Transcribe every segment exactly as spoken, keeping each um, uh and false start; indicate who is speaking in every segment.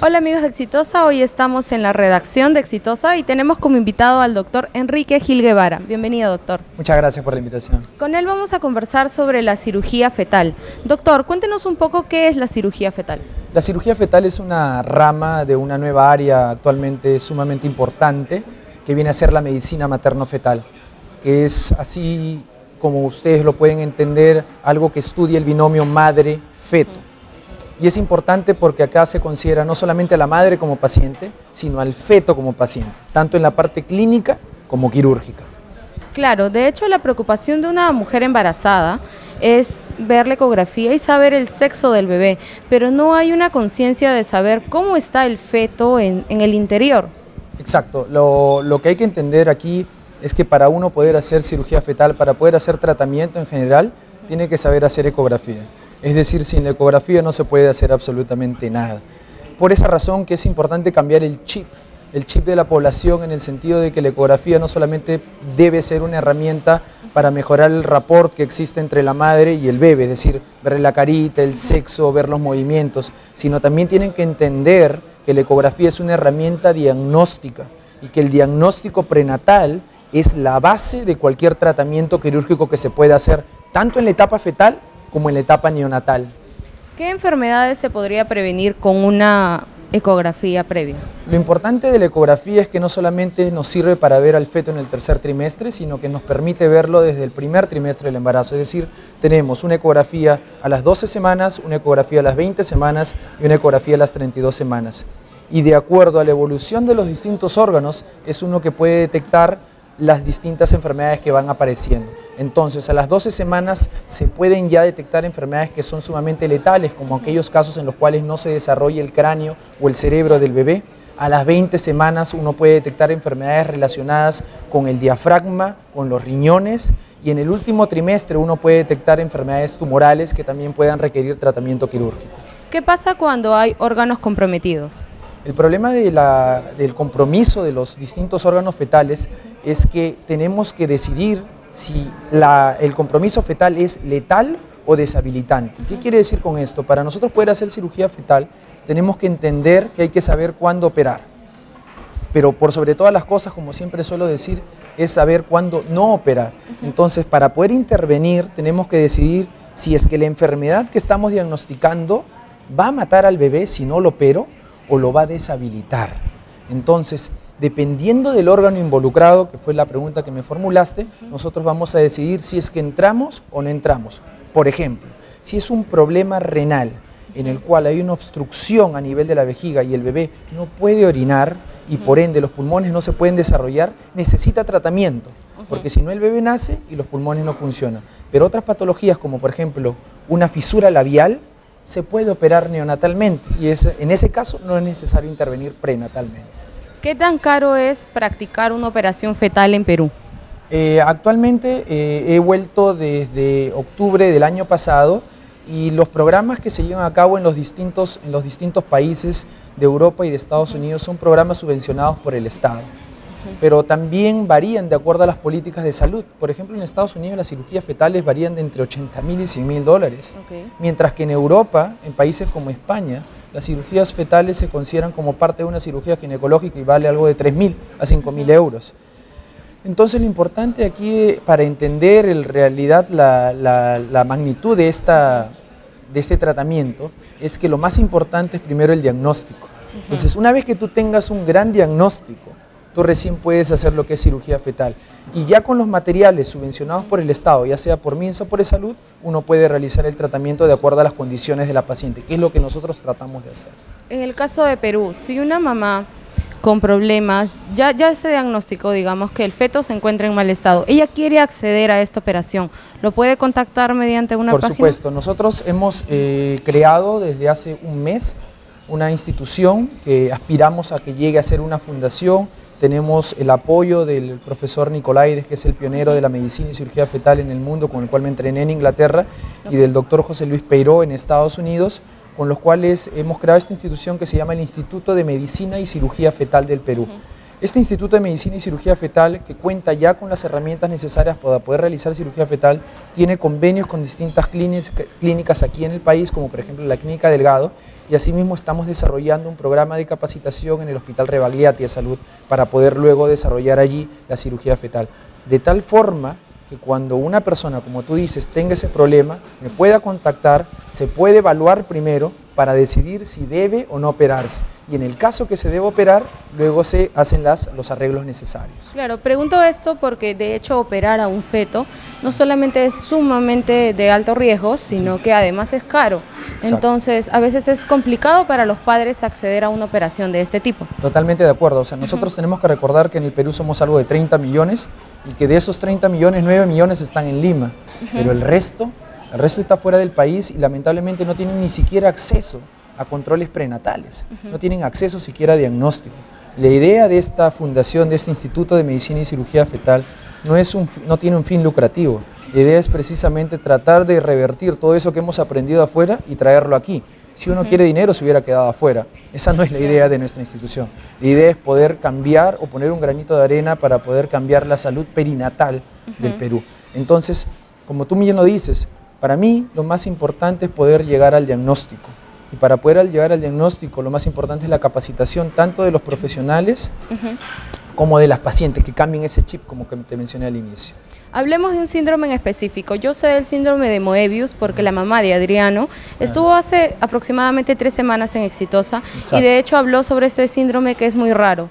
Speaker 1: Hola amigos de Exitosa, hoy estamos en la redacción de Exitosa y tenemos como invitado al doctor Enrique Gil Guevara. Bienvenido, doctor.
Speaker 2: Muchas gracias por la invitación.
Speaker 1: Con él vamos a conversar sobre la cirugía fetal. Doctor, cuéntenos un poco qué es la cirugía fetal.
Speaker 2: La cirugía fetal es una rama de una nueva área actualmente sumamente importante que viene a ser la medicina materno-fetal, que es así como ustedes lo pueden entender, algo que estudia el binomio madre-feto. Y es importante porque acá se considera no solamente a la madre como paciente, sino al feto como paciente, tanto en la parte clínica como quirúrgica.
Speaker 1: Claro, de hecho la preocupación de una mujer embarazada es ver la ecografía y saber el sexo del bebé, pero no hay una conciencia de saber cómo está el feto en, en el interior.
Speaker 2: Exacto, lo, lo que hay que entender aquí es que para uno poder hacer cirugía fetal, para poder hacer tratamiento en general, tiene que saber hacer ecografía. Es decir, sin la ecografía no se puede hacer absolutamente nada. Por esa razón que es importante cambiar el chip, el chip de la población en el sentido de que la ecografía no solamente debe ser una herramienta para mejorar el rapport que existe entre la madre y el bebé, es decir, ver la carita, el sexo, ver los movimientos, sino también tienen que entender que la ecografía es una herramienta diagnóstica y que el diagnóstico prenatal es la base de cualquier tratamiento quirúrgico que se pueda hacer, tanto en la etapa fetal como en la etapa neonatal.
Speaker 1: ¿Qué enfermedades se podría prevenir con una ecografía previa?
Speaker 2: Lo importante de la ecografía es que no solamente nos sirve para ver al feto en el tercer trimestre, sino que nos permite verlo desde el primer trimestre del embarazo. Es decir, tenemos una ecografía a las doce semanas, una ecografía a las veinte semanas y una ecografía a las treinta y dos semanas. Y de acuerdo a la evolución de los distintos órganos, es uno que puede detectar las distintas enfermedades que van apareciendo. Entonces, a las doce semanas se pueden ya detectar enfermedades que son sumamente letales, como aquellos casos en los cuales no se desarrolla el cráneo o el cerebro del bebé. A las veinte semanas uno puede detectar enfermedades relacionadas con el diafragma, con los riñones, y en el último trimestre uno puede detectar enfermedades tumorales que también puedan requerir tratamiento quirúrgico.
Speaker 1: ¿Qué pasa cuando hay órganos comprometidos?
Speaker 2: El problema de la, del compromiso de los distintos órganos fetales es que tenemos que decidir si la, el compromiso fetal es letal o deshabilitante. ¿Qué quiere decir con esto? Para nosotros poder hacer cirugía fetal tenemos que entender que hay que saber cuándo operar. Pero por sobre todas las cosas, como siempre suelo decir, es saber cuándo no operar. Entonces, para poder intervenir tenemos que decidir si es que la enfermedad que estamos diagnosticando va a matar al bebé si no lo opero, o lo va a deshabilitar. Entonces, dependiendo del órgano involucrado, que fue la pregunta que me formulaste, nosotros vamos a decidir si es que entramos o no entramos. Por ejemplo, si es un problema renal en el cual hay una obstrucción a nivel de la vejiga y el bebé no puede orinar y por ende los pulmones no se pueden desarrollar, necesita tratamiento, porque si no el bebé nace y los pulmones no funcionan. Pero otras patologías como por ejemplo una fisura labial, se puede operar neonatalmente y es, en ese caso no es necesario intervenir prenatalmente.
Speaker 1: ¿Qué tan caro es practicar una operación fetal en Perú?
Speaker 2: Eh, actualmente eh, he vuelto desde octubre del año pasado y los programas que se llevan a cabo en los distintos, en los distintos países de Europa y de Estados Unidos son programas subvencionados por el Estado. Pero también varían de acuerdo a las políticas de salud. Por ejemplo, en Estados Unidos las cirugías fetales varían de entre ochenta mil y cien mil dólares. Okay. Mientras que en Europa, en países como España, las cirugías fetales se consideran como parte de una cirugía ginecológica y vale algo de tres mil a cinco mil euros. Entonces lo importante aquí para entender en realidad la, la, la magnitud de, esta, de este tratamiento es que lo más importante es primero el diagnóstico. Entonces una vez que tú tengas un gran diagnóstico, tú recién puedes hacer lo que es cirugía fetal. Y ya con los materiales subvencionados por el Estado, ya sea por MINSA o por Salud, uno puede realizar el tratamiento de acuerdo a las condiciones de la paciente, que es lo que nosotros tratamos de hacer.
Speaker 1: En el caso de Perú, si una mamá con problemas, ya, ya se diagnosticó, digamos, que el feto se encuentra en mal estado, ella quiere acceder a esta operación, ¿lo puede contactar mediante una
Speaker 2: por
Speaker 1: página?
Speaker 2: Por supuesto, nosotros hemos eh, creado desde hace un mes una institución que aspiramos a que llegue a ser una fundación. Tenemos el apoyo del profesor Nicolaides, que es el pionero de la medicina y cirugía fetal en el mundo, con el cual me entrené en Inglaterra, y del doctor José Luis Peiró en Estados Unidos, con los cuales hemos creado esta institución que se llama el Instituto de Medicina y Cirugía Fetal del Perú. Este Instituto de Medicina y Cirugía Fetal, que cuenta ya con las herramientas necesarias para poder realizar cirugía fetal, tiene convenios con distintas clínicas aquí en el país, como por ejemplo la Clínica Delgado, y asimismo estamos desarrollando un programa de capacitación en el Hospital Rebagliati de Salud para poder luego desarrollar allí la cirugía fetal. De tal forma que cuando una persona, como tú dices, tenga ese problema, me pueda contactar, se puede evaluar primero para decidir si debe o no operarse. Y en el caso que se debe operar, luego se hacen las, los arreglos necesarios.
Speaker 1: Claro, pregunto esto porque de hecho operar a un feto no solamente es sumamente de alto riesgo, sino sí. que además es caro. Exacto. Entonces, a veces es complicado para los padres acceder a una operación de este tipo.
Speaker 2: Totalmente de acuerdo. O sea, nosotros uh-huh. tenemos que recordar que en el Perú somos algo de treinta millones y que de esos treinta millones, nueve millones están en Lima. Uh-huh. Pero el resto, el resto está fuera del país y lamentablemente no tienen ni siquiera acceso a controles prenatales. Uh-huh. No tienen acceso siquiera a diagnóstico. La idea de esta fundación, de este Instituto de Medicina y Cirugía Fetal, no, es un, no tiene un fin lucrativo. La idea es precisamente tratar de revertir todo eso que hemos aprendido afuera y traerlo aquí. Si uno uh-huh. quiere dinero, se hubiera quedado afuera. Esa no es la idea de nuestra institución. La idea es poder cambiar o poner un granito de arena para poder cambiar la salud perinatal uh-huh. del Perú. Entonces, como tú bien lo dices, para mí lo más importante es poder llegar al diagnóstico. Y para poder llegar al diagnóstico, lo más importante es la capacitación tanto de los profesionales uh-huh. como de las pacientes, que cambien ese chip, como que te mencioné al inicio.
Speaker 1: Hablemos de un síndrome en específico. Yo sé del síndrome de Moebius porque la mamá de Adriano estuvo hace aproximadamente tres semanas en Exitosa. Exacto. Y de hecho habló sobre este síndrome que es muy raro.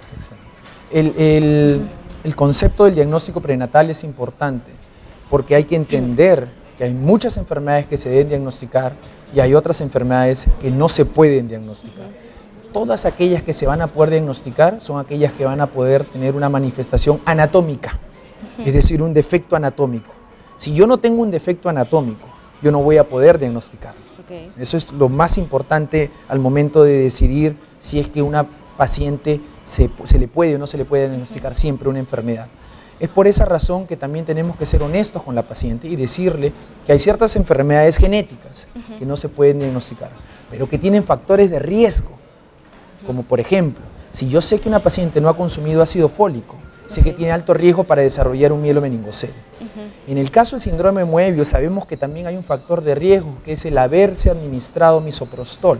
Speaker 2: El, el, el concepto del diagnóstico prenatal es importante porque hay que entender que hay muchas enfermedades que se deben diagnosticar y hay otras enfermedades que no se pueden diagnosticar. Todas aquellas que se van a poder diagnosticar son aquellas que van a poder tener una manifestación anatómica. Es decir, un defecto anatómico. Si yo no tengo un defecto anatómico, yo no voy a poder diagnosticarlo. Okay. Eso es lo más importante al momento de decidir si es que una paciente se, se le puede o no se le puede diagnosticar uh-huh. siempre una enfermedad. Es por esa razón que también tenemos que ser honestos con la paciente y decirle que hay ciertas enfermedades genéticas uh-huh. que no se pueden diagnosticar, pero que tienen factores de riesgo, uh-huh. como por ejemplo, si yo sé que una paciente no ha consumido ácido fólico, sé que tiene alto riesgo para desarrollar un mielomeningocele. Uh-huh. En el caso del síndrome de Moebius sabemos que también hay un factor de riesgo que es el haberse administrado misoprostol.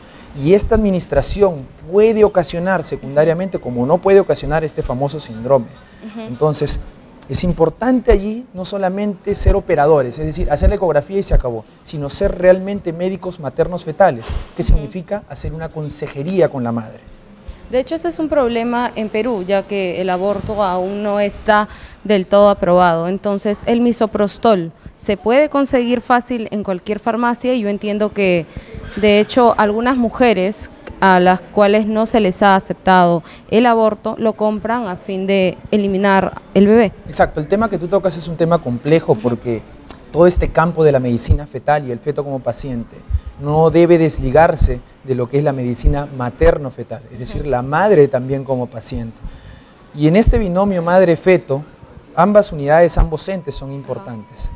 Speaker 2: Y esta administración puede ocasionar secundariamente, como no puede ocasionar este famoso síndrome. Uh-huh. Entonces, es importante allí no solamente ser operadores, es decir, hacer la ecografía y se acabó, sino ser realmente médicos maternos fetales, que uh-huh. significa hacer una consejería con la madre.
Speaker 1: De hecho, ese es un problema en Perú, ya que el aborto aún no está del todo aprobado. Entonces, el misoprostol se puede conseguir fácil en cualquier farmacia y yo entiendo que, de hecho, algunas mujeres a las cuales no se les ha aceptado el aborto, lo compran a fin de eliminar el bebé.
Speaker 2: Exacto, el tema que tú tocas es un tema complejo porque todo este campo de la medicina fetal y el feto como paciente no debe desligarse de lo que es la medicina materno-fetal, es decir, la madre también como paciente. Y en este binomio madre-feto, ambas unidades, ambos entes son importantes.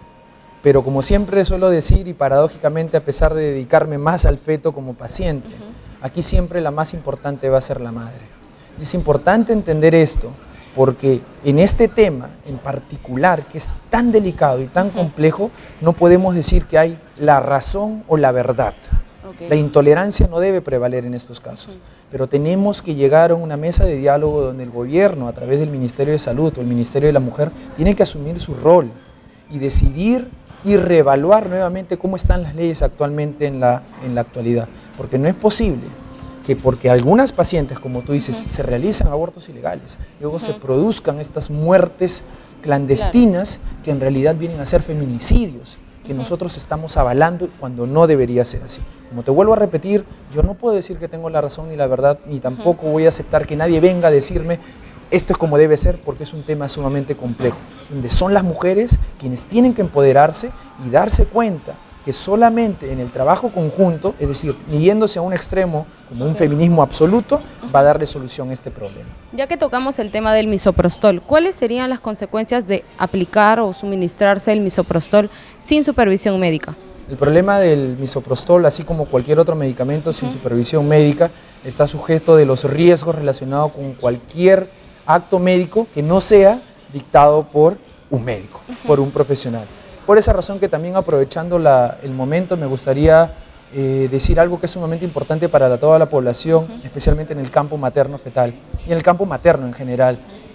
Speaker 2: Pero como siempre suelo decir, y paradójicamente a pesar de dedicarme más al feto como paciente, uh-huh. aquí siempre la más importante va a ser la madre. Y es importante entender esto, porque en este tema en particular, que es tan delicado y tan uh-huh. complejo, no podemos decir que hay la razón o la verdad. Okay. La intolerancia no debe prevaler en estos casos, uh-huh. pero tenemos que llegar a una mesa de diálogo donde el gobierno, a través del Ministerio de Salud o el Ministerio de la Mujer, tiene que asumir su rol y decidir y reevaluar nuevamente cómo están las leyes actualmente en la, en la actualidad, porque no es posible que porque algunas pacientes, como tú dices, uh-huh. se realizan abortos ilegales, luego uh-huh. se produzcan estas muertes clandestinas claro. que en realidad vienen a ser feminicidios, que uh-huh. nosotros estamos avalando cuando no debería ser así. Como te vuelvo a repetir, yo no puedo decir que tengo la razón ni la verdad, ni tampoco uh-huh. voy a aceptar que nadie venga a decirme esto es como debe ser, porque es un tema sumamente complejo, donde son las mujeres quienes tienen que empoderarse y darse cuenta que solamente en el trabajo conjunto, es decir, ni yéndose a un extremo como un feminismo absoluto, va a darle solución a este problema.
Speaker 1: Ya que tocamos el tema del misoprostol, ¿cuáles serían las consecuencias de aplicar o suministrarse el misoprostol sin supervisión médica?
Speaker 2: El problema del misoprostol, así como cualquier otro medicamento sin supervisión médica, está sujeto de los riesgos relacionados con cualquier acto médico que no sea dictado por un médico, por un profesional. Por esa razón que también aprovechando la, el momento me gustaría eh, decir algo que es sumamente importante para la, toda la población, uh-huh. especialmente en el campo materno-fetal y en el campo materno en general.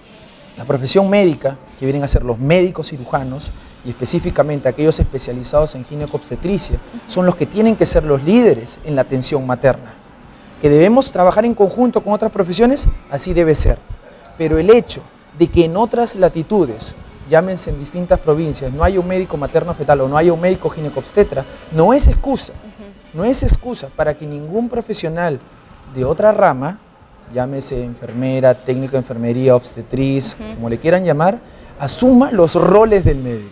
Speaker 2: La profesión médica, que vienen a ser los médicos cirujanos y específicamente aquellos especializados en ginecobstetricia, son los que tienen que ser los líderes en la atención materna. Que debemos trabajar en conjunto con otras profesiones, así debe ser. Pero el hecho de que en otras latitudes, llámense en distintas provincias, no haya un médico materno-fetal o no haya un médico ginecobstetra, no es excusa, uh-huh. no es excusa para que ningún profesional de otra rama, llámese enfermera, técnico de enfermería, obstetriz, uh-huh. como le quieran llamar, asuma los roles del médico.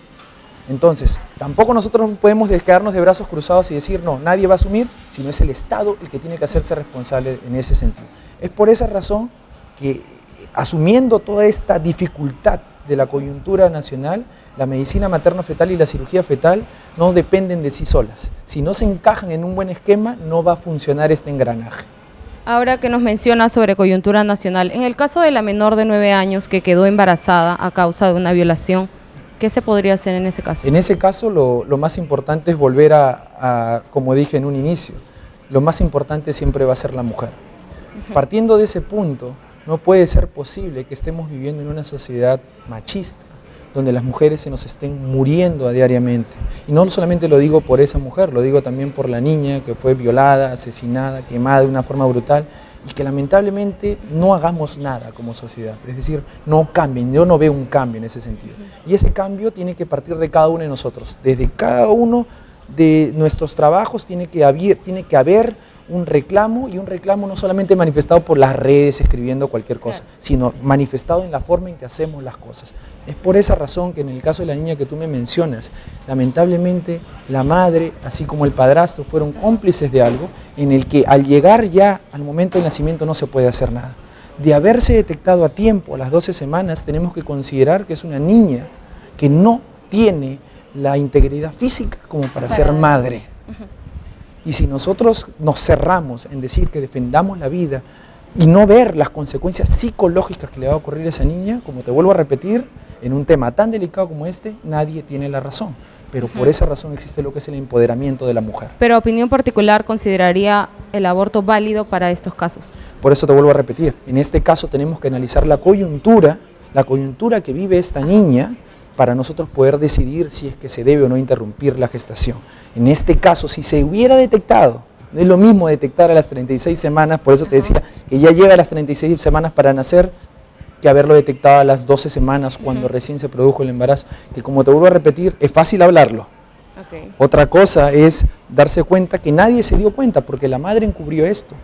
Speaker 2: Entonces, tampoco nosotros podemos quedarnos de brazos cruzados y decir, no, nadie va a asumir, sino es el Estado el que tiene que hacerse responsable en ese sentido. Es por esa razón que, asumiendo toda esta dificultad de la coyuntura nacional, la medicina materno-fetal y la cirugía fetal no dependen de sí solas. Si no se encajan en un buen esquema, no va a funcionar este engranaje.
Speaker 1: Ahora que nos menciona sobre coyuntura nacional, en el caso de la menor de nueve años que quedó embarazada a causa de una violación, ¿qué se podría hacer en ese caso?
Speaker 2: En ese caso lo, lo más importante es volver a, a, como dije en un inicio, lo más importante siempre va a ser la mujer. Uh-huh. Partiendo de ese punto, no puede ser posible que estemos viviendo en una sociedad machista, donde las mujeres se nos estén muriendo a diariamente. Y no solamente lo digo por esa mujer, lo digo también por la niña que fue violada, asesinada, quemada de una forma brutal, y que lamentablemente no hagamos nada como sociedad. Es decir, no cambien, yo no veo un cambio en ese sentido. Y ese cambio tiene que partir de cada uno de nosotros. Desde cada uno de nuestros trabajos tiene que haber, tiene que haber un reclamo, y un reclamo no solamente manifestado por las redes, escribiendo cualquier cosa, claro. sino manifestado en la forma en que hacemos las cosas. Es por esa razón que en el caso de la niña que tú me mencionas, lamentablemente la madre, así como el padrastro, fueron cómplices de algo en el que al llegar ya al momento del nacimiento no se puede hacer nada. De haberse detectado a tiempo, a las doce semanas, tenemos que considerar que es una niña que no tiene la integridad física como para ser madre. Uh-huh. Y si nosotros nos cerramos en decir que defendamos la vida y no ver las consecuencias psicológicas que le va a ocurrir a esa niña, como te vuelvo a repetir, en un tema tan delicado como este, nadie tiene la razón. Pero por esa razón existe lo que es el empoderamiento de la mujer.
Speaker 1: Pero opinión particular, ¿consideraría el aborto válido para estos casos?
Speaker 2: Por eso te vuelvo a repetir, en este caso tenemos que analizar la coyuntura, la coyuntura que vive esta niña, para nosotros poder decidir si es que se debe o no interrumpir la gestación. En este caso, si se hubiera detectado, no es lo mismo detectar a las treinta y seis semanas, por eso te decía que ya llega a las treinta y seis semanas para nacer, que haberlo detectado a las doce semanas cuando uh-huh. recién se produjo el embarazo, que como te vuelvo a repetir, es fácil hablarlo. Okay. Otra cosa es darse cuenta que nadie se dio cuenta, porque la madre encubrió esto.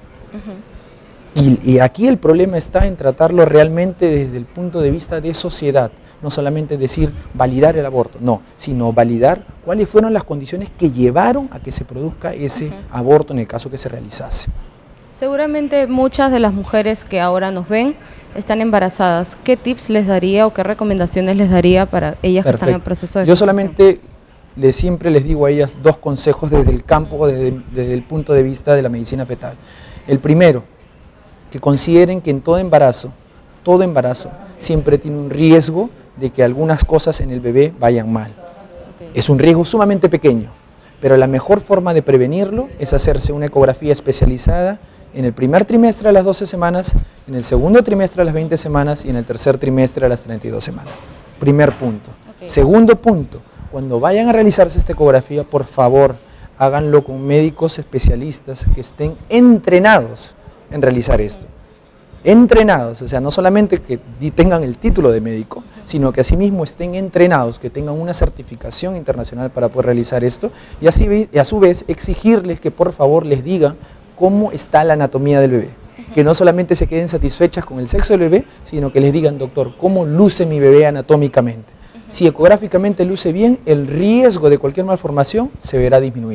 Speaker 2: Uh-huh. y, y aquí el problema está en tratarlo realmente desde el punto de vista de sociedad. No solamente decir validar el aborto, no, sino validar cuáles fueron las condiciones que llevaron a que se produzca ese uh-huh. aborto en el caso que se realizase.
Speaker 1: Seguramente muchas de las mujeres que ahora nos ven están embarazadas. ¿Qué tips les daría o qué recomendaciones les daría para ellas Perfecto. que están en proceso de
Speaker 2: Yo solamente les, siempre les digo a ellas dos consejos desde el campo, desde, desde el punto de vista de la medicina fetal. El primero, que consideren que en todo embarazo, todo embarazo siempre tiene un riesgo de que algunas cosas en el bebé vayan mal. Okay. Es un riesgo sumamente pequeño, pero la mejor forma de prevenirlo es hacerse una ecografía especializada en el primer trimestre a las doce semanas, en el segundo trimestre a las veinte semanas y en el tercer trimestre a las treinta y dos semanas. Primer punto. Okay. Segundo punto, cuando vayan a realizarse esta ecografía, por favor, háganlo con médicos especialistas que estén entrenados en realizar esto. Entrenados, o sea, no solamente que tengan el título de médico, sino que asimismo estén entrenados, que tengan una certificación internacional para poder realizar esto, y, así, y a su vez exigirles que por favor les digan cómo está la anatomía del bebé. Que no solamente se queden satisfechas con el sexo del bebé, sino que les digan, doctor, ¿cómo luce mi bebé anatómicamente? Si ecográficamente luce bien, el riesgo de cualquier malformación se verá disminuido.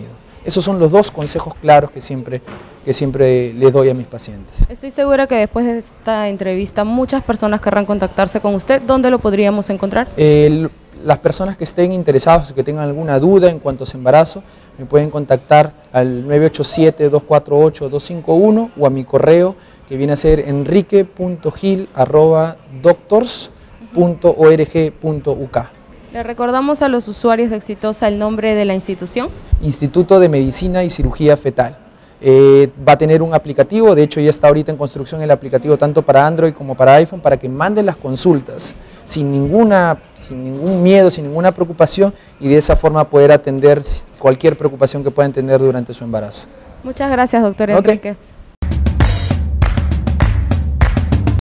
Speaker 2: Esos son los dos consejos claros que siempre, que siempre les doy a mis pacientes.
Speaker 1: Estoy segura que después de esta entrevista muchas personas querrán contactarse con usted. ¿Dónde lo podríamos encontrar?
Speaker 2: El, las personas que estén interesadas, que tengan alguna duda en cuanto a su embarazo, me pueden contactar al nueve ocho siete, dos cuatro ocho, dos cinco uno o a mi correo, que viene a ser enrique punto gil arroba doctors punto org punto u k.
Speaker 1: Le recordamos a los usuarios de Exitosa el nombre de la institución.
Speaker 2: Instituto de Medicina y Cirugía Fetal. Eh, va a tener un aplicativo, de hecho ya está ahorita en construcción el aplicativo tanto para Android como para iPhone, para que manden las consultas sin, ninguna, sin ningún miedo, sin ninguna preocupación, y de esa forma poder atender cualquier preocupación que puedan tener durante su embarazo.
Speaker 1: Muchas gracias, doctor
Speaker 2: Okay.
Speaker 1: Enrique.